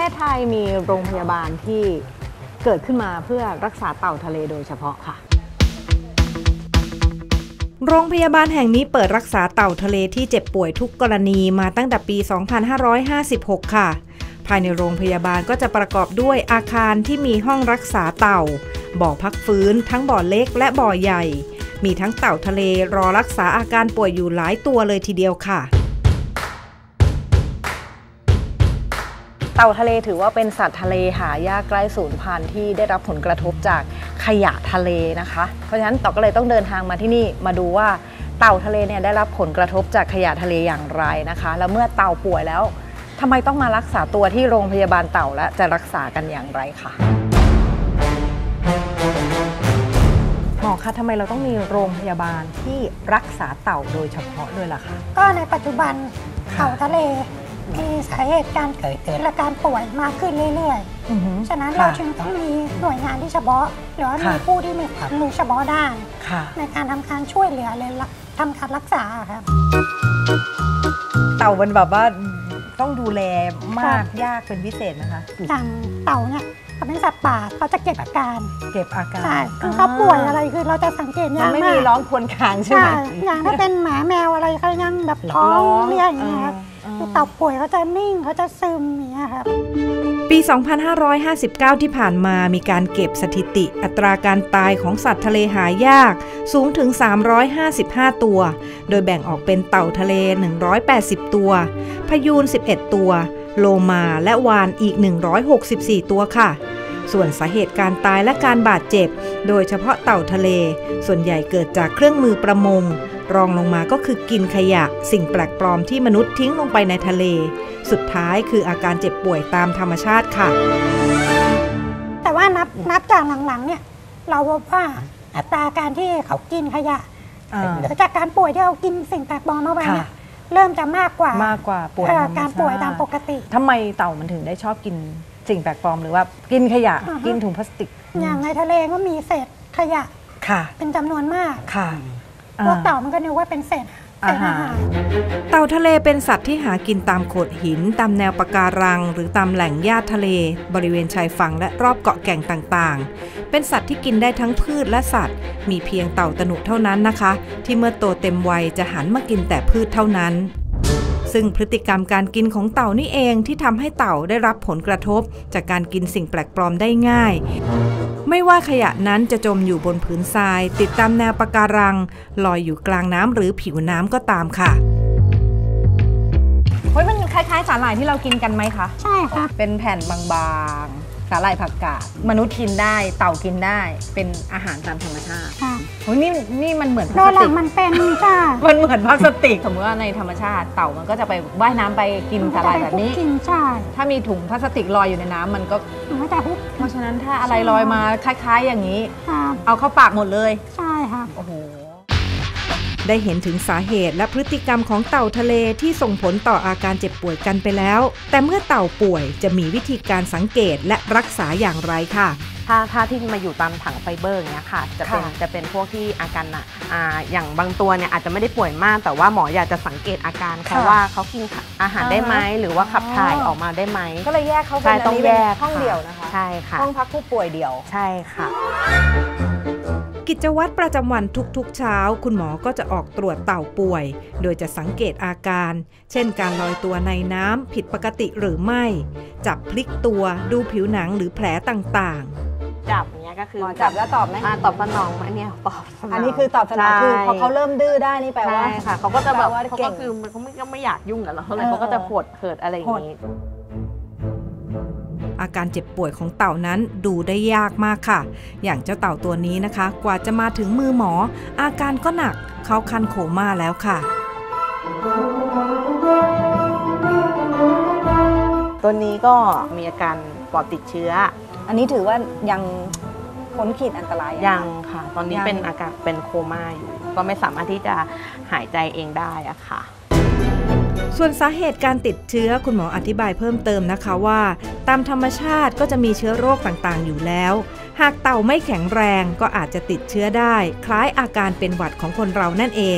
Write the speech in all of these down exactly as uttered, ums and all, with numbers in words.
ศไทยมีโรงพยาบาลที่เกิดขึ้นมาเพื่อรักษาเต่าทะเลโดยเฉพาะค่ะโรงพยาบาลแห่งนี้เปิดรักษาเต่าทะเลที่เจ็บป่วยทุกกรณีมาตั้งแต่ปี สองพันห้าร้อยห้าสิบหก ค่ะภายในโรงพยาบาลก็จะประกอบด้วยอาคารที่มีห้องรักษาเต่าบ่อพักฟื้นทั้งบ่อเล็กและบ่อใหญ่มีทั้งเต่าทะเลรอรักษาอาการป่วยอยู่หลายตัวเลยทีเดียวค่ะเต่าทะเลถือว่าเป็นสัตว์ทะเลหายากใกล้สูญพันธุ์ที่ได้รับผลกระทบจากขยะทะเลนะคะเพราะฉะนั้นต่อก็เลยต้องเดินทางมาที่นี่มาดูว่าเต่าทะเลเนี่ยได้รับผลกระทบจากขยะทะเลอย่างไรนะคะแล้วเมื่อเต่าป่วยแล้วทำไมต้องมารักษาตัวที่โรงพยาบาลเต่าและจะรักษากันอย่างไรคะหมอคะทำไมเราต้องมีโรงพยาบาลที่รักษาเต่าโดยเฉพาะด้วยล่ะคะก็ในปัจจุบันเต่าทะเลมีสาเหตุการเกิดและการป่วยมากขึ้นเรื่อยๆฉะนั้นเราจึงต้องมีหน่วยงานที่เฉพาะหรือว่ามีผู้ที่มีความรู้เฉพาะด้านในการทำการช่วยเหลือเลยทำการรักษาครับเต่ามันแบบว่าต้องดูแลมากยากเป็นพิเศษนะคะอย่างเต่าเนี่ยเขาเป็นสัตว์ป่าเขาจะเก็บอาการเก็บอาการใช่คือเขาป่วยอะไรคือเราจะสังเกตยากมากไม่มีร้องครวญครางใช่ไหมอย่างถ้าเป็นหมาแมวอะไรเขายังแบบท้องเรียกอย่างเงี้ยครับคือเต่าป่วยเขาจะนิ่งเขาจะซึมอย่างเงี้ยครับปี สองพันห้าร้อยห้าสิบเก้า ที่ผ่านมามีการเก็บสถิติอัตราการตายของสัตว์ทะเลหายากสูงถึงสามร้อยห้าสิบห้าตัวโดยแบ่งออกเป็นเต่าทะเลหนึ่งร้อยแปดสิบตัวพยูนสิบเอ็ดตัวโลมาและวาฬอีกหนึ่งร้อยหกสิบสี่ตัวค่ะส่วนสาเหตุการตายและการบาดเจ็บโดยเฉพาะเต่าทะเลส่วนใหญ่เกิดจากเครื่องมือประมงรองลงมาก็คือกินขยะสิ่งแปลกปลอมที่มนุษย์ทิ้งลงไปในทะเลสุดท้ายคืออาการเจ็บป่วยตามธรรมชาติค่ะแต่ว่านับนับจากหลังๆเนี่ยเราพบว่าอัตราการที่เขากินขยะจากการป่วยที่เขากินสิ่งแปลกปลอมเข้าไปเนี่ยเริ่มจะมากกว่ามากกว่าป่วยการป่วยตามปกติทำไมเต่ามันถึงได้ชอบกินสิ่งแปลกปลอมหรือว่ากินขยะกินถุงพลาสติกอย่างในทะเลก็มีเศษขยะเป็นจำนวนมากพวกเต่ามันก็นึกว่าเป็นเศษอาหารเต่าทะเลเป็นสัตว์ที่หากินตามโขดหินตามแนวปะการังหรือตามแหล่งหญ้าทะเลบริเวณชายฝั่งและรอบเกาะแก่งต่างๆเป็นสัตว์ที่กินได้ทั้งพืชและสัตว์มีเพียงเต่าตะหนุเท่านั้นนะคะที่เมื่อโตเต็มวัยจะหันมากินแต่พืชเท่านั้นซึ่งพฤติกรรมการกินของเต่านี่เองที่ทำให้เต่าได้รับผลกระทบจากการกินสิ่งแปลกปลอมได้ง่ายไม่ว่าขยะนั้นจะจมอยู่บนผืนทรายติดตามแนวปะการังลอยอยู่กลางน้ำหรือผิวน้ำก็ตามค่ะเฮ้ยมันคล้ายๆสาหร่ายที่เรากินกันไหมคะใช่ค่ะเป็นแผ่นบางๆสาหร่ายผักกาดมนุษย์กินได้เต่ากินได้เป็นอาหารตามธรรมชาติค่ะโอ้ยนี่นี่มันเหมือนพลาสติกมันเป็นจ้ามันเหมือนพลาสติกสมมติว่าในธรรมชาติเต่ามันก็จะไปว่ายน้ำไปกินสาหร่ายแบบนี้กินใช่ถ้ามีถุงพลาสติกลอยอยู่ในน้ำมันก็มันจะฮุบเพราะฉะนั้นถ้าอะไรลอยมาคล้ายๆอย่างนี้เอาเข้าปากหมดเลยใช่ค่ะโอ้โหได้เห็นถึงสาเหตุและพฤติกรรมของเต่าทะเลที่ส่งผลต่ออาการเจ็บป่วยกันไปแล้วแต่เมื่อเต่าป่วยจะมีวิธีการสังเกตและรักษาอย่างไรค่ะถ้าถ้าที่มาอยู่ตามถังไฟเบอร์อย่างเงี้ยค่ะจะเป็นจะเป็นพวกที่อาการหนักอ่าอย่างบางตัวเนี่ยอาจจะไม่ได้ป่วยมากแต่ว่าหมออยากจะสังเกตอาการเขาว่าเขากินอาหารได้ไหมหรือว่าขับถ่ายออกมาได้ไหมก็เลยแยกเขาเป็นอันนี้เป็นห้องเดี่ยวนะคะใช่ค่ะห้องพักผู้ป่วยเดี่ยวใช่ค่ะกิจวัตรประจำวันทุกๆเช้าคุณหมอก็จะออกตรวจเต่าป่วยโดยจะสังเกตอาการเช่นการลอยตัวในน้ำผิดปกติหรือไม่จับพลิกตัวดูผิวหนังหรือแผลต่างๆจับเนี้ยก็คือจับแล้วตอบไหมตอบสนองอันนี้ตอบอันนี้คือตอบสนองคือพอเขาเริ่มดื้อได้นี่แปลว่าใช่ค่ะเขาก็จะแบบเขาก็คือเขาไม่ไม่อยากยุ่งกับเราเท่าไหร่เขาก็จะปวดเขิดอะไรอย่างนี้อาการเจ็บป่วยของเต่านั้นดูได้ยากมากค่ะอย่างเจ้าเต่าตัวนี้นะคะกว่าจะมาถึงมือหมออาการก็หนักเข้าขั้นโคม่าแล้วค่ะตัวนี้ก็มีอาการปอดติดเชื้ออันนี้ถือว่ายังพ้นขีดอันตรายยังค่ะตอนนี้เป็นอาการเป็นโคม่าอยู่ก็ไม่สามารถที่จะหายใจเองได้อะค่ะส่วนสาเหตุการติดเชื้อคุณหมออธิบายเพิ่มเติมนะคะว่าตามธรรมชาติก็จะมีเชื้อโรคต่างๆอยู่แล้วหากเต่าไม่แข็งแรงก็อาจจะติดเชื้อได้คล้ายอาการเป็นหวัดของคนเรานั่นเอง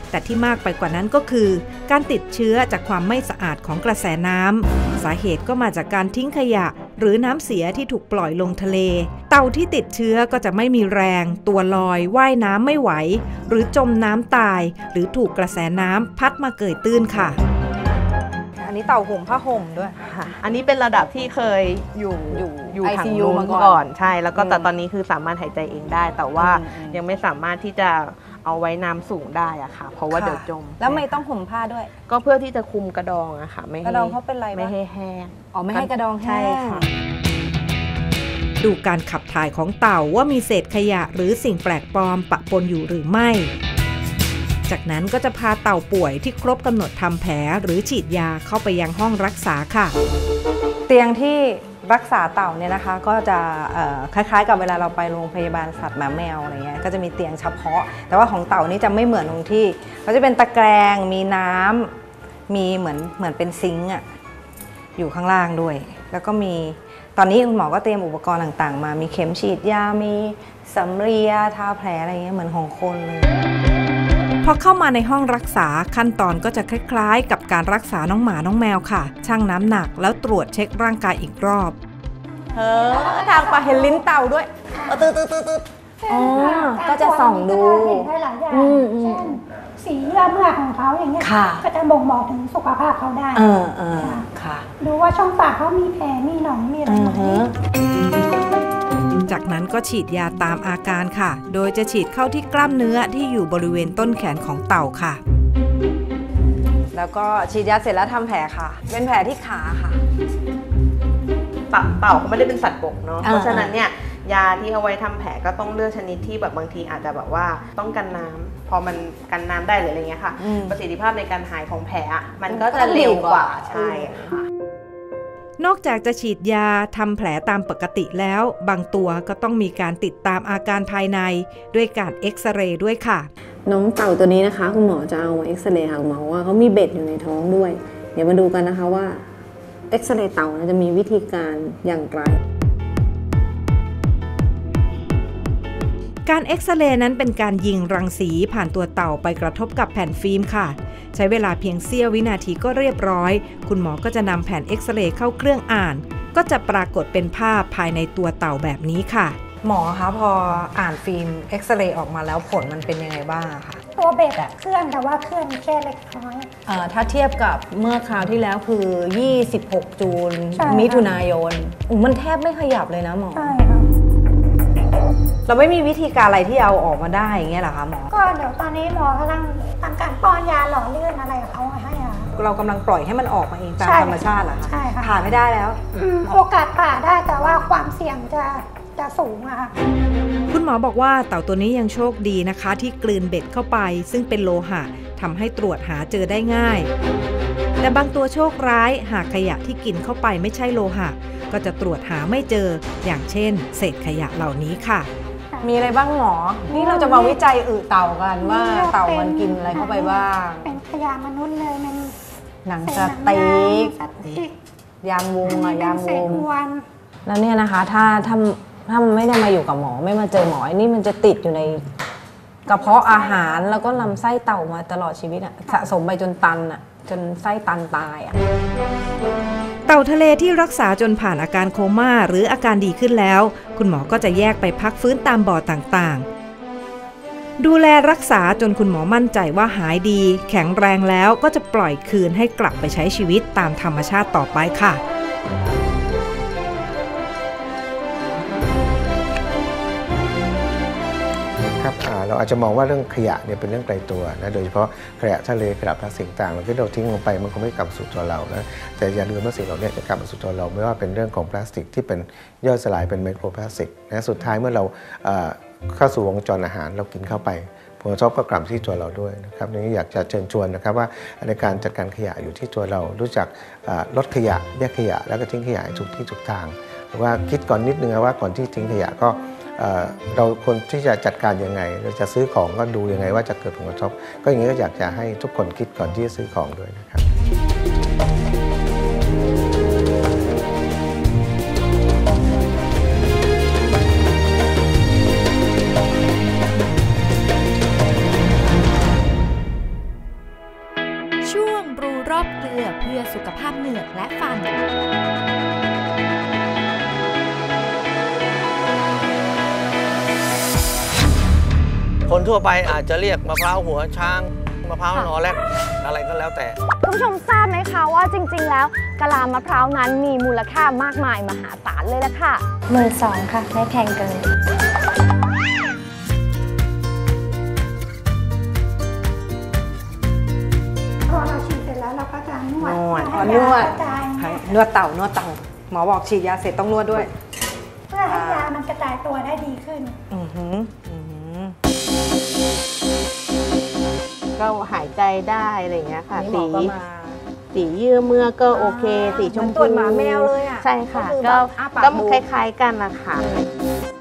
แต่ที่มากไปกว่านั้นก็คือการติดเชื้อจากความไม่สะอาดของกระแสน้ำสาเหตุก็มาจากการทิ้งขยะหรือน้ำเสียที่ถูกปล่อยลงทะเลเต่าที่ติดเชื้อก็จะไม่มีแรงตัวลอยว่ายน้ำไม่ไหวหรือจมน้ำตายหรือถูกกระแสน้ำพัดมาเกยตื้นค่ะอันนี้เต่าห่มผ้าห่มด้วยค่ะอันนี้เป็นระดับที่เคยอยู่อยู่อยู่ถังไอ ซี ยูนู้นมาก่อนก่อนใช่แล้วก็แต่ตอนนี้คือสามารถหายใจเองได้แต่ว่าอืมยังไม่สามารถที่จะเอาไว้น้ำสูงได้อะค่ะเพราะว่าเดี๋ยวจมแล้วไม่ต้องห่มผ้าด้วยก็เพื่อที่จะคุมกระดองอะค่ะไม่ให้กระดองเขาเป็นไรไม่ให้แห้งอ๋อไม่ให้กระดองแห้งใช่ค่ะดูการขับถ่ายของเต่าว่ามีเศษขยะหรือสิ่งแปลกปลอมปะปนอยู่หรือไม่จากนั้นก็จะพาเต่าป่วยที่ครบกำหนดทำแผลหรือฉีดยาเข้าไปยังห้องรักษาค่ะเตียงที่รักษาเต่าเนี่ยนะคะก็จะคล้ายๆกับเวลาเราไปโรงพยาบาลสัตว์หมาแมวอะไรเงี้ยก็จะมีเตียงเฉพาะแต่ว่าของเต่านี่จะไม่เหมือนตรงที่เขาจะเป็นตะแกรงมีน้ำมีเหมือนเหมือนเป็นซิงค์อะอยู่ข้างล่างด้วยแล้วก็มีตอนนี้คุณหมอก็เตรียมอุปกรณ์ต่างๆมามีเข็มฉีดยามีสำเลียทาแผลอะไรเงี้ยเหมือนของคนเลยพอเข้ามาในห้องรักษาขั้นตอนก็จะคล้ายๆกับการรักษาน้องหมาน้องแมวค่ะชั่งน้ำหนักแล้วตรวจเช็คร่างกายอีกรอบเออทางปลาเห็นลิ้นเต่าด้วยตืดตืดตืดตืดอ๋อก็จะส่องดูเห็นได้หลายอย่างเช่นสีเยื่อเมือกของเขาอย่างเงี้ยก็จะบ่งบอกถึงสุขภาพเขาได้เออเออค่ะดูว่าช่องปากเขามีแผลมีหนองมีอะไรไหมจากนั้นก็ฉีดยาตามอาการค่ะโดยจะฉีดเข้าที่กล้ามเนื้อที่อยู่บริเวณต้นแขนของเต่าค่ะแล้วก็ฉีดยาเสร็จแล้วทำแผลค่ะเป็นแผลที่ขาค่ะเต่าเขาไม่ได้เป็นสัตว์บกเนาะเพราะฉะนั้นเนี่ยยาที่เอาไว้ทำแผลก็ต้องเลือกชนิดที่แบบบางทีอาจจะแบบว่าต้องกันน้ำพอมันกันน้ำได้หรืออะไรเงี้ยค่ะประสิทธิภาพในการหายของแผลมันก็จะเร็วกว่าใช่ค่ะนอกจากจะฉีดยาทำแผลตามปกติแล้วบางตัวก็ต้องมีการติดตามอาการภายในด้วยการเอ็กซเรย์ด้วยค่ะน้องเต่าตัวนี้นะคะคุณหมอจะเอามาเอ็กซเรย์ค่ะคุณหมอว่าเขามีเบ็ดอยู่ในท้องด้วยเดี๋ยวมาดูกันนะคะว่าเอ็กซเรย์เต่าจะมีวิธีการอย่างไรการเอ็กซเรย์นั้นเป็นการยิงรังสีผ่านตัวเต่าไปกระทบกับแผ่นฟิล์มค่ะใช้เวลาเพียงเสี้ยววินาทีก็เรียบร้อยคุณหมอก็จะนำแผ่นเอ็กซเรย์เข้าเครื่องอ่านก็จะปรากฏเป็นภาพภายในตัวเต่าแบบนี้ค่ะหมอคะพออ่านฟิล์มเอ็กซเรย์ออกมาแล้วผลมันเป็นยังไงบ้างคะตัวเบ็ดอะเคลื่อนแต่ว่าเคลื่อนแค่เล็กน้อยเอ่อถ้าเทียบกับเมื่อคราวที่แล้วคือยี่สิบหกจูนมิถุนายนมันแทบไม่ขยับเลยนะหมอใช่ค่ะเราไม่มีวิธีการอะไรที่เอาออกมาได้อย่างเงี้ยหรอคะหมอก็เดี๋ยวตอนนี้หมอกำลังทำการป้อนยาหล่อลื่นอะไรเขาให้อ่ะเรากำลังปล่อยให้มันออกมาเองตามธรรมชาติเหรอคะใช่ค่ะผ่าไม่ได้แล้วโอกาสผ่าได้แต่ว่าความเสี่ยงจะจะสูงอะค่ะคุณหมอบอกว่าเต่าตัวนี้ยังโชคดีนะคะที่กลืนเบ็ดเข้าไปซึ่งเป็นโลหะทำให้ตรวจหาเจอได้ง่ายแต่บางตัวโชคร้ายหากขยะที่กินเข้าไปไม่ใช่โลหะก็จะตรวจหาไม่เจออย่างเช่นเศษขยะเหล่านี้ค่ะมีอะไรบ้างหมอนี่เราจะมาวิจัยอึเต่ากันว่าเต่ามันกินอะไรเข้าไปบ้างเป็นขยะมนุษย์เลยมันหนังสติ๊กยางวงอะยางวงแล้วเนี่ยนะคะถ้าถ้าถ้ามันไม่ได้มาอยู่กับหมอไม่มาเจอหมอไอ้นี่มันจะติดอยู่ในกระเพาะอาหารแล้วก็ลำไส้เต่ามาตลอดชีวิตอะสะสมไปจนตันอะจนไส้ตันตายอะเต่าทะเลที่รักษาจนผ่านอาการโคม่าหรืออาการดีขึ้นแล้วคุณหมอก็จะแยกไปพักฟื้นตามบ่อต่างๆดูแลรักษาจนคุณหมอมั่นใจว่าหายดีแข็งแรงแล้วก็จะปล่อยคืนให้กลับไปใช้ชีวิตตามธรรมชาติต่อไปค่ะเราอาจจะมองว่าเรื่องขยะเนี่ยเป็นเรื่องไกลตัวนะโดยเฉพาะขยะทะเลขยะพลาสติกต่างๆเราที่เราทิ้งลงไปมันคงไม่กลับมาสู่ตัวเรานะแต่อย่าลืมว่าสิ่งเหล่านี้จะกลับมาสู่ตัวเราไม่ว่าเป็นเรื่องของพลาสติกที่เป็นย่อยสลายเป็นไมโครพลาสติกนะสุดท้ายเมื่อเราเข้าสู่วงจรอาหารเรากินเข้าไปผลกระทบก็กลับที่ตัวเราด้วยนะครับนี้อยากจะเชิญชวนนะครับว่าในการจัดการขยะอยู่ที่ตัวเรารู้จักลดขยะแยกขยะแล้วก็ทิ้งขยะถูกที่ถูกทางหรือว่าคิดก่อนนิดนึงว่าก่อนที่ทิ้งขยะก็เราควรที่จะจัดการยังไงเราจะซื้อของก็ดูยังไงว่าจะเกิดผลกระทบก็อย่างนี้ก็อยากจะให้ทุกคนคิดก่อนที่จะซื้อของด้วยนะครับคนทั่วไปอาจจะเรียกมะพร้าวหัวช้างมะพร้าวนอแรกอะไรก็แล้วแต่คุณผู้ชมทราบไหมคะว่าจริงๆแล้วกะลามะพร้าวนั้นมีมูลค่ามากมายมหาศาลเลยละค่ะหมื่นสองค่ะ ไม่แพงเกินพอเราฉีดเสร็จแล้วเราก็จะนวดนวดให้นวดยากระจายนวดเต่านวดเต่าหมอบอกฉีดยาเสร็จต้องนวดด้วยเพื่อให้ยามันกระจายตัวได้ดีขึ้นอือหืออือหือก็หายใจได้อะไรอย่างเงี้ยค่ะนี่หมสีอก็มาสีเยื่อเมื่อกก็โอเค สีชมเหมือนตรพูวจหมาแมวเลยอะใช่ค่ะก็คือก็แบบอ้าปากก็ดูคล้ายๆกันนะคะ